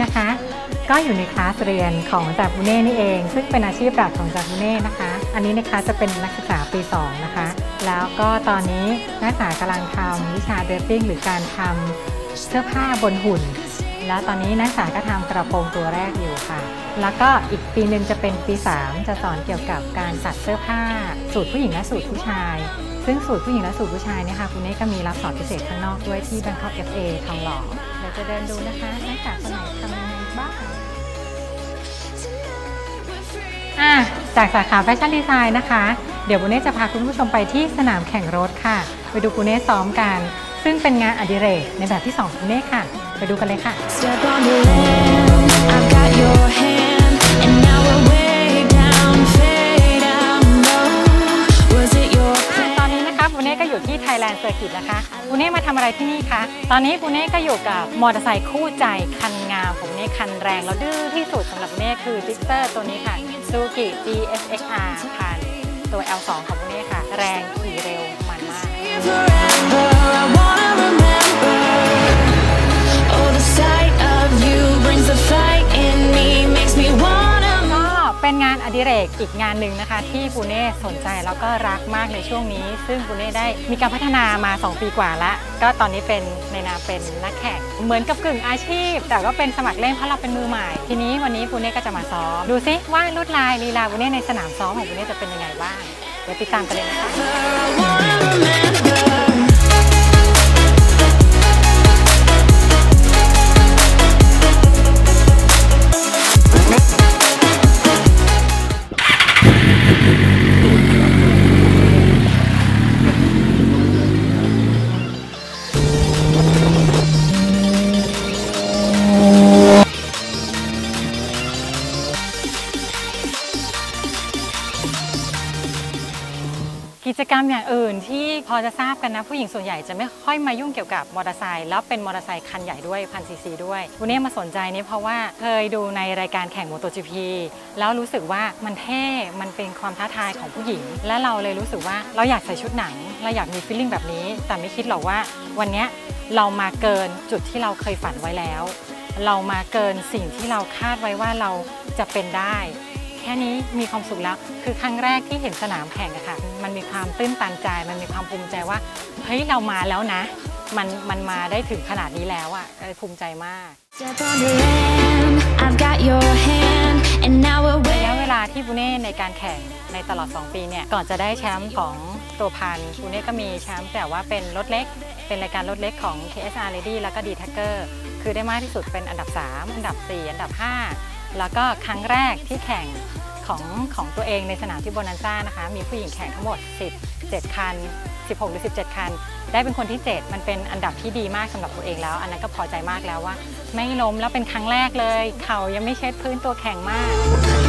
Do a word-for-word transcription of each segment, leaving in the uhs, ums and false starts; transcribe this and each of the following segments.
นะคะก็อยู่ในคลาสเรียนของจาบุเน่นี่เองซึ่งเป็นอาชีพหลักของจาบุเน่นะคะอันนี้ในคลาสจะเป็นนักศึกษาปีสองนะคะแล้วก็ตอนนี้นักศึกษากำลังทำวิชาเดรปปิ้งหรือการทำเสื้อผ้าบนหุ่นแล้วตอนนี้นักศึกษาก็ทำกระโปรงตัวแรกอยู่ค่ะแล้วก็อีกปีหนึ่งจะเป็นปีสามจะสอนเกี่ยวกับการตัดเสื้อผ้าสูตรผู้หญิงและสูตรผู้ชายซึ่งสูตรผู้หญิงและสูตรผู้ชายเนี่ยค่ะคุณเน่ก็มีรับสอนพิเศษข้างนอกด้วยที่ Bangkok เอฟ เอ ทองหล่อเดี๋ยวจะเดินดูนะคะนักศึกษาคนไหนทำยังไงบ้างอ่ะจากสาขาแฟชั่นดีไซน์นะคะเดี๋ยวคุณเน่จะพาคุณผู้ชมไปที่สนามแข่งรถค่ะไปดูคุณเน่ซ้อมกันซึ่งเป็นงานอดิเรกในแบบที่สองคุณเน่ค่ะไปดูกันเลยค่ะตอนนี้นะคะปูเน่ก็อยู่ที่ Thailand Circuit นะคะปูเน่มาทำอะไรที่นี่คะตอนนี้ปูเน่ก็อยู่กับมอเตอร์ไซค์คู่ใจคันงามของปูเน่คันแรงแล้วดื้อที่สุดสำหรับปูเน่คือจิกเตอร์ตัวนี้ค่ะ Suzuki จี เอส เอ็กซ์ อาร์ พันตัว แอล สอง ของปูเน่ค่ะแรงขี่เร็วมันมากเป็นงานอดิเรกอีกงานหนึ่งนะคะที่ปูเน่สนใจแล้วก็รักมากในช่วงนี้ซึ่งปูเน่ได้มีการพัฒนามาสองปีกว่าแล้วก็ตอนนี้เป็นในนามเป็นนักแข่งเหมือนกับกึ่งอาชีพแต่ก็เป็นสมัครเล่นเพราะเราเป็นมือใหม่ทีนี้วันนี้ปูเน่ก็จะมาซ้อมดูซิว่าลวดลายลีลาปูเน่ในสนามซ้อมของปูเน่จะเป็นยังไงบ้างเดี๋ยวติดตามกันเลยนะคะกิจกรรมอย่างอื่นที่พอจะทราบกันนะผู้หญิงส่วนใหญ่จะไม่ค่อยมายุ่งเกี่ยวกับมอเตอร์ไซค์แล้วเป็นมอเตอร์ไซค์คันใหญ่ด้วยพันซีซีด้วยวันนี้มาสนใจนี้เพราะว่าเคยดูในรายการแข่ง MotoGP แล้วรู้สึกว่ามันเท่มันเป็นความท้าทายของผู้หญิงและเราเลยรู้สึกว่าเราอยากใส่ชุดหนังเราอยากมีฟีลลิ่งแบบนี้แต่ไม่คิดหรอกว่าวันนี้เรามาเกินจุดที่เราเคยฝันไว้แล้วเรามาเกินสิ่งที่เราคาดไว้ว่าเราจะเป็นได้แค่นี้มีความสุขแล้วคือครั้งแรกที่เห็นสนามแข่งอะค่ะมันมีความตื้นตันใจมันมีความภูมิใจว่าเฮ้ยเรามาแล้วนะมันมันมาได้ถึงขนาดนี้แล้วอะภูมิใจมากระยะเวลาที่ปูเน่ในการแข่งในตลอดสองปีเนี่ยก่อนจะได้แชมป์ของตัวพันปูเน่ก็มีแชมป์แต่ว่าเป็นรถเล็กเป็นรายการรถเล็กของ เค เอส อาร์ Lady แล้วก็ D-Tagger คือได้มากที่สุดเป็นอันดับสามอันดับสี่อันดับห้าแล้วก็ครั้งแรกที่แข่งของของตัวเองในสนามที่โบนันซ่านะคะมีผู้หญิงแข่งทั้งหมดสิบเจ็ดคันสิบหกหรือสิบเจ็ดคันได้เป็นคนที่เจ็ดมันเป็นอันดับที่ดีมากสำหรับตัวเองแล้วอันนั้นก็พอใจมากแล้วว่าไม่ล้มแล้วเป็นครั้งแรกเลยเข่ายังไม่เช็ดพื้นตัวแข็งมาก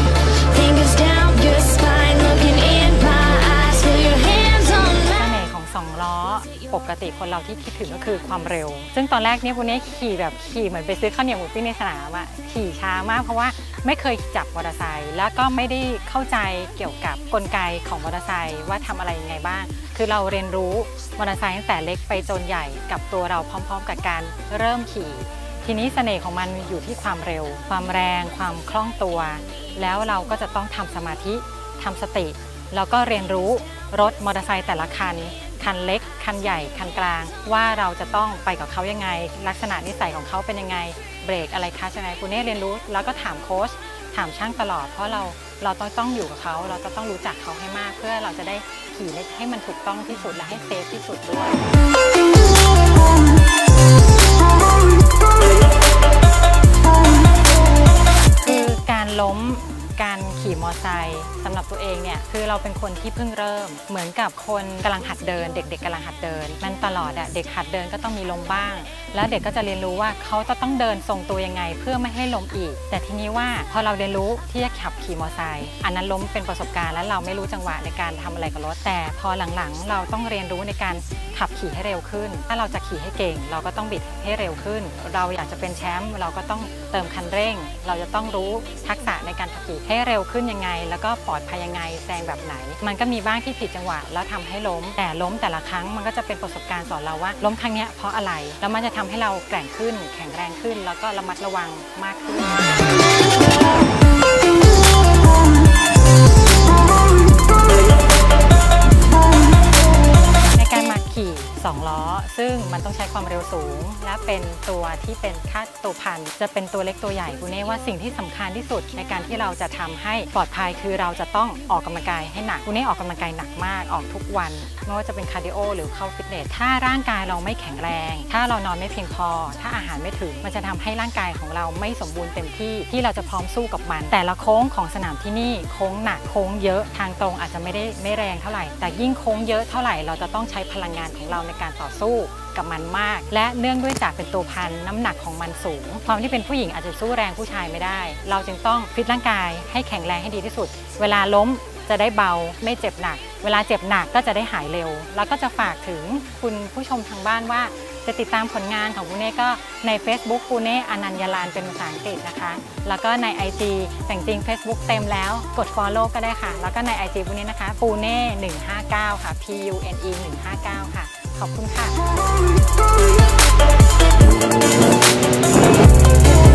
สองล้อปกติคนเราที่คิดถึงก็คือความเร็วซึ่งตอนแรกเนี่ยพวกนี้ขี่แบบขี่เหมือนไปซื้อข้าวเหนียวหมูปิ้งในสนามอะขี่ช้ามากเพราะว่าไม่เคยจับมอเตอร์ไซค์แล้วก็ไม่ได้เข้าใจเกี่ยวกับกลไกของมอเตอร์ไซค์ว่าทำอะไรยังไงบ้างคือเราเรียนรู้มอเตอร์ไซค์ตั้งแต่เล็กไปจนใหญ่กับตัวเราพร้อมๆกับการเริ่มขี่ทีนี้เสน่ห์ของมันอยู่ที่ความเร็วความแรงความคล่องตัวแล้วเราก็จะต้องทำสมาธิทำสติแล้วก็เรียนรู้รถมอเตอร์ไซค์แต่ละคันคันเล็กคันใหญ่คันกลางว่าเราจะต้องไปกับเขายังไงลักษณะนิสัยของเขาเป็นยังไงเบรกอะไรคะใช่ไหมคุณเน่เรียนรู้แล้วก็ถามโค้ชถามช่างตลอดเพราะเราเราต้องต้องอยู่กับเขาเราจะต้องรู้จักเขาให้มากเพื่อเราจะได้ขี่ให้มันถูกต้องที่สุดและให้เซฟที่สุดด้วยคือการล้มการขี่มอเตอร์ไซค์สำหรับตัวเองเนี่ยคือเราเป็นคนที่เพิ่งเริ่มเหมือนกับคนกำลังหัดเดินเด็กๆกำลังหัดเดินมันตลอดอะเด็กหัดเดินก็ต้องมีล้มบ้างแล้วเด็กก็จะเรียนรู้ว่าเขาจะต้องเดินทรงตัวยังไงเพื่อไม่ให้ล้มอีกแต่ทีนี้ว่าพอเราเรียนรู้ที่จะขับขี่มอเตอร์ไซค์อันนั้นล้มเป็นประสบการณ์แล้วเราไม่รู้จังหวะในการทำอะไรกับรถแต่พอหลังๆเราต้องเรียนรู้ในการขับขี่ให้เร็วขึ้นถ้าเราจะขี่ให้เก่งเราก็ต้องบิดให้เร็วขึ้นเราอยากจะเป็นแชมป์เราก็ต้องเติมคันเร่งเราจะต้องรู้ทักษะในการขับขี่ให้เร็วขึ้นยังไงแล้วก็ปลอดภัยยังไงแซงแบบไหนมันก็มีบ้างที่ผิดจังหวะแล้วทำให้ล้มแต่ล้มแต่ละครั้งมันก็จะเป็นประสบการณ์สอนเราว่าล้มครั้งนี้เพราะอะไรแล้วมันจะทำให้เราแกร่งขึ้นแข็งแรงขึ้นแล้วก็ระมัดระวังมากขึ้นสองล้อซึ่งมันต้องใช้ความเร็วสูงและเป็นตัวที่เป็นค่าตัวพันจะเป็นตัวเล็กตัวใหญ่คุณเน่ว่าสิ่งที่สำคัญที่สุดในการที่เราจะทำให้ปลอดภัยคือเราจะต้องออกกำลังกายให้หนักคุณเน่ออกกำลังกายหนักมากออกทุกวันไม่ว่าจะเป็นคาร์ดิโอหรือเข้าฟิตเนสถ้าร่างกายเราไม่แข็งแรงถ้าเรานอนไม่เพียงพอถ้าอาหารไม่ถึงมันจะทำให้ร่างกายของเราไม่สมบูรณ์เต็มที่ที่เราจะพร้อมสู้กับมันแต่ละโค้งของสนามที่นี่โค้งหนักโค้งเยอะทางตรงอาจจะไม่ได้ไม่แรงเท่าไหร่แต่ยิ่งโค้งเยอะเท่าไหร่เราจะต้องใช้พลังงานของเราในการต่อสู้กับมันมากและเนื่องด้วยจากเป็นตัวพันน้ำหนักของมันสูงความที่เป็นผู้หญิงอาจจะสู้แรงผู้ชายไม่ได้เราจึงต้องฟิตร่างกายให้แข็งแรงให้ดีที่สุดเวลาล้มจะได้เบาไม่เจ็บหนักเวลาเจ็บหนักก็จะได้หายเร็วแล้วก็จะฝากถึงคุณผู้ชมทางบ้านว่าจะติดตามผลงานของปูเน่ก็ใน Facebook ปูเน่อนัญญาลานเป็นภาษาอังกฤษนะคะแล้วก็ใน ไอ จี แต่จริง Facebook เต็มแล้วกด Follow ก็ได้ค่ะแล้วก็ใน ไอ จี ปูเน่นะคะปูเน่หนึ่งห้าเก้าค่ะ P U N E หนึ่งห้าเก้าค่ะขอบคุณค่ะ